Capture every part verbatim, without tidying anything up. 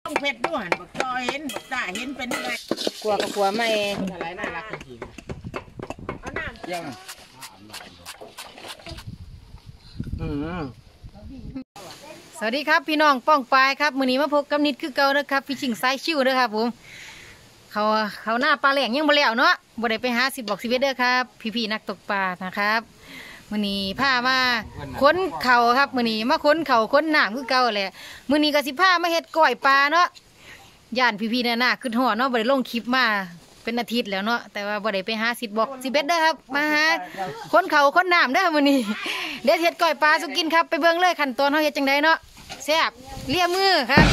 ต้องเพชรด้วยบักจอยเห็นบักตาเห็นเป็นไงกลัวก็กลัวไม่อะไรน่ารักจริงๆเอาน้ำยังสวัสดีครับพี่น้องป้องปายครับมื้อนี้มาพบกับนิดคือเก่านะครับพี่ชิงสายชิวเด้อครับผมเขาเขาหน้าปลาแหลงยังบ่แล้วเนาะบ่ได้ไปหาสิบบอกสิบเอ็ดเด้อครับพี่ๆนักตกปลานะครับมื้อนี้พามาค้นเข่าครับมื้อนี้มาค้นเข่าค้นน้ำคือเก่าแหละมื้อนี้ก็สิพามาเฮ็ดก้อยปลาเนาะย่านพี่ๆน่ะขึ้นฮอดเนาะบ่ได้ลงคลิปมาเป็นอาทิตย์แล้วเนาะแต่ว่าบ่ได้ไปหาสิบบอกสิบเอ็ดเด้อครับมาหาค้นเข่าค้นน้ำเด้อมื้อนี้เดี๋ยวเฮ็ดก้อยปลาสุกินครับไปเบิ่งเลยขั้นตอนเฮาเฮ็ดจังไดเนาะแซ่บเลียมือครับ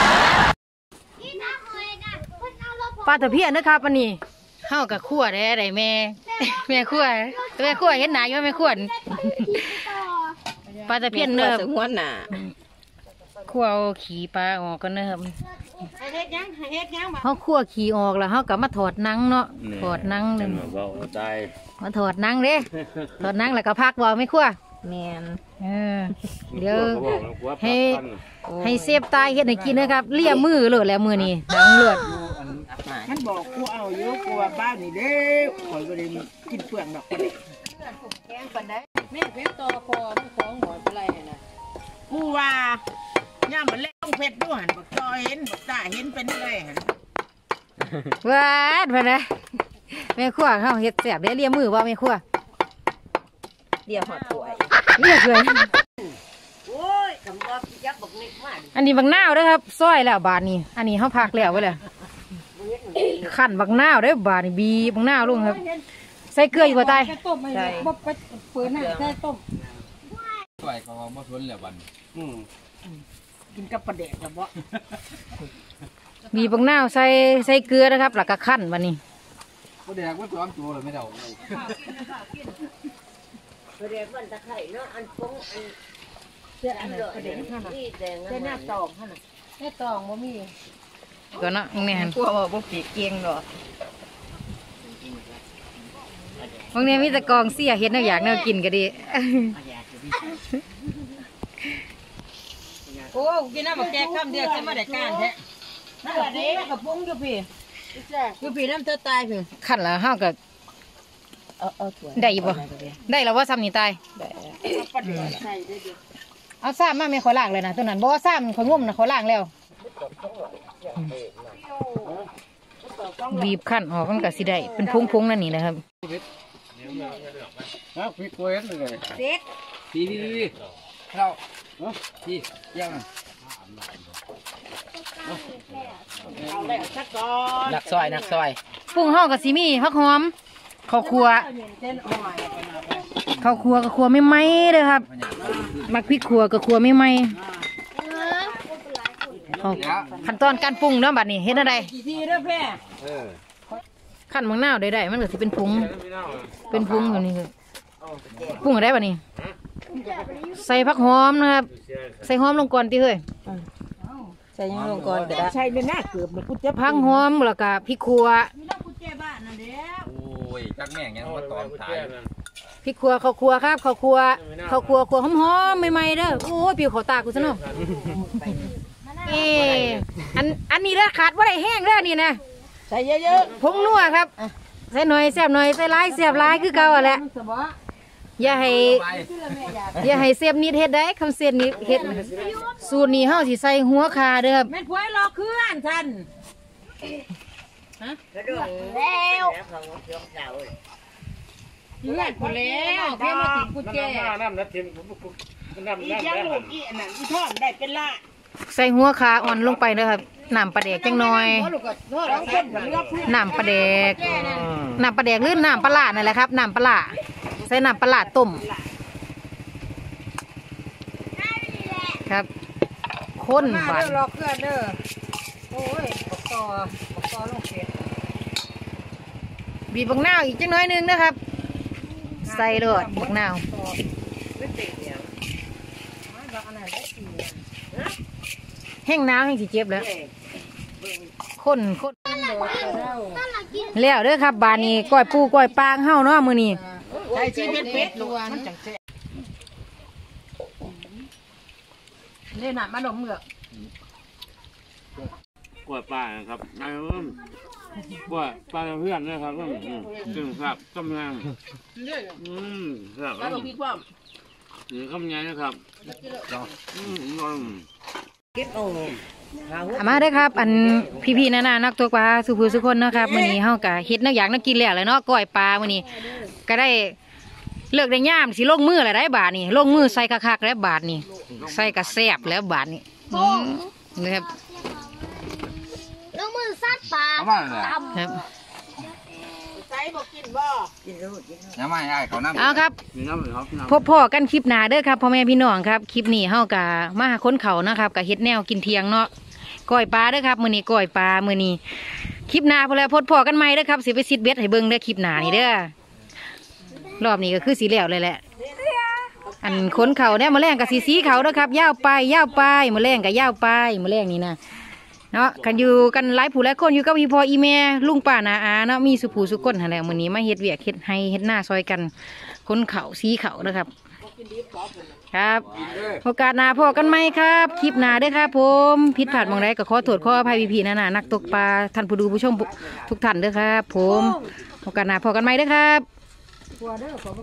ปลาตะเพียนนะครับอันนี้เฮากับขั่วได้ได้แม่แม่ขั่วแม่ขั่วเห็นหนาอยู่แม่ขั่วปลาตะเพียนเนอะหัวหนาขั่วขี่ปลาออกกันเนอะเฮาขั่วขี่ออกแล้วเฮากับมาถอดนังเนาะถอดนังหนึ่งมาถอดนังเด้ถอดนังแล้วก็พักบ่ไม่ขั่วแมนเออเดี๋ยวให้ให้เซฟตายเฮ็ดให้กินนะครับเลี่ยมือเลยแล้วมือนี้น้ำเลือดฉันบอกกูเอาเยอะกูว่าบ้านนี่เด้คอยก็เลยกินเปลือกดอกแกงปันได้แม่เพชรต่อคอมันของหมอนอะไรนะกูว่าย่ามันเล่นต้องเพชรด้วยบักจอยเห็นบักตาเห็นเป็นไงว้าดพะนะแม่ขั้วเขาเฮ็ดแสบได้เลี่ยมือว่าแม่ขั้วเรียกหอดถวยเรียกเลยโอ้ยคำว่ายักษ์บักนิดมากอันนี้บักนาวด้วยครับซอยแล้วบาทนี้อันนี้เขาพักแล้วไว้เลยขั้นบักนาวได้บาทนี้บีบักนาวลุงครับใส่เกลืออยู่บ่ใต้ใช่เปิดหน้าใส่ต้มใส่เขามาทุนแล้วบันกินกับปลาแดกแล้วบ่บีบักนาวใส่ใส่เกลือนะครับหลักกะขั้นวันนี้ปลาแดกมันตัวตัวเลยไม่เดาปลาแดกมันตะไคร่เนาะอันฟงอันเสื้ออันเดแดงข้างหน้าเสื้อหน้าตองข้างหน้าแม่ตองบ่มีก็เนาะนี่ฮะกลัวว่าบ่ปีกเกียงเนาะบางเนี่ยมีแต่กองเสียเห็นแนวอยากแนวกินก็ดีโอ้กินน้ำบักแกงข้ามเดียวจะมาได้การแท้นั่นแหละเด็กกับพุงอยู่พี่อยู่พี่น้ำเธอตายพี่ขั้นแล้วห้าก็ได้อยู่บ่ได้แล้วว่าซ้ำนี่ตายเอาซ้ำมาไม่ขอล่างเลยนะตัวนั้นบอกว่าซ้ำของุ่มนะขอล่างแล้วบีบขั้นออกมันก็สิได้เป็นพุงๆนั่นนี่นะครับฮะพี่กล้วยเลยเซ็ตดีดีดีเราดียังนักซอยนักซอยปรุงห่อกับซีมี่ผักหอมข้าวคั่วข้าวคั่วกับคั่วไม่ไหมเลยครับมักพริกคั่วกับคั่วไม่ไหมขั้นตอนการปรุงเนาะบัดนี้เห็นอะไรขั้นมังนาวได้ๆมันก็สิเป็นพุงเป็นพุงแบบนี้คือปรุงอะไรบัดนี้ใส่ผักหอมนะครับใส่หอมลงก่อนตีเฮ้ยใส่ยังลงก่อนก็ได้ใช่เป็นหน้าเกือบมันกูจะผักหอมแล้วก็พริกคั่วโอ้ยจักแม่งยังมาตอนตายพริกคั่วข้าวคั่วครับข้าวคั่วข้าวคั่วคั่วหอมๆใหม่ๆเด้อโอ้ยผิวขาวตากูซะเนาะเอออันอันนี้ละขาดว่าได้แห้งแล้วนี่นะใส่เยอะๆผงนัวครับใส่หน่อยแซ่บหน่อยใส่หลายแซ่บหลายคือเก่าแหละอย่าให้อย่าให้เสียบนิดเฮ็ดได้คำเสียบนิดเฮ็ดสูตรนี้เฮาสิใส่หัวคาเด้อครับแม่นพวยรอเคลื่อนท่านฮะแล้วเลื่อนพอแล้วเพียงมาติดกุญแจน้ำน้ำเทียมอีกยังลูกอีอันนั้นอีทอดได้เป็นละใส่หัวคาอ่อนลงไปเด้อครับน้ำปลาแดกจังหน่อยน้ำปลาแดกน้ำปลาแดกหรือน้ำปลานั่นแหละครับน้ำปลาใส่น้ำปลาต้มครับข้นหวานรอเคลื่อนเด้อโอ้ยบอกต่อบอกต่อลงเผ็ดบีบบักนาวอีกจังน้อยนึงนะครับใส่เลยบักนาวแห้งน้ำแห้งสีเจ็บแล้วข้นข้นแล้วเด้อครับบานนี้ก้อยปูก้อยปลาเฮ้าเนาะมือนี้ใส่ชีเป็นเป็ดล้วนนี่น่ะมาดมเหงือกกล้วยปลานะครับไอ้เพิ่มกล้วยปลาเพื่อนนะครับอืมจึงครับกำลังอืมครับแล้วก็พี่ความนี่คำใหญ่นะครับอืมอืมเก็บเอาอามาได้อครับ อันพี่ๆนานานักตกปลาสุภูสุคนเนาะครับมื้อนี้เฮากะเฮ็ดนักอยากนักกินแล้วเลยเนาะก้อยปลามื้อนี้ก็ได้เลิกได้ย่ามสิลงมือแล้วได้บาทนี่ลงมือใส่คักๆแล้วบาทนี่ใส่กระแซบแล้วบาทนี่อืมนะครับลงมือซัดปลาเอามาเลยครับใส่บอกกินบ่ยังไม่ได้เขาน้ำเอาครับนี่น้ำครับน้ำพบพ่อกันคลิปหน้าเด้อครับพ่อแม่พี่น้องครับคลิปนี้เฮากะมาหาคนเขานะครับกะเฮ็ดแนวกินเที่ยงเนาะก้อยปลาเด้อครับมื้อนี้ก้อยปลามื้อนี้คลิปหน้าพอแล้วพบพ่อกันใหม่เด้อครับสิไปซิดเบ็ดให้เบิ่งเด้อคลิปหน้านี่เด้อรอบนี้ก็คือสีเหลวเลยแหละอันคนเขาเนี่ยมาแรงกับสีสีเขาเด้อครับยาวไปยาวไปมาแรงกับยาวไปมาแรงนี่นะเนาะกันอยู่กันหลายผู้หลายคนอยู่กับพี่พ่ออีแม่ลุงป้านาอาเนาะมีสุผู้สุคนหั่นแหละมื้อนี้มาเฮ็ดเวียกเฮ็ดให้เฮ็ดหน้าซอยกันคนเขาสีเขาเด้อครับ ครับโอกาสหน้าพอกันไหมครับคลิปหน้าเด้อครับผมผิดพลาดหมองใดก็ขอโทษขออภัยพี่ๆนะนะนักตกปลาท่านผู้ดูผู้ชมทุกท่านเด้อครับผมโอกาสหน้าพอกันไหมเด้อครับ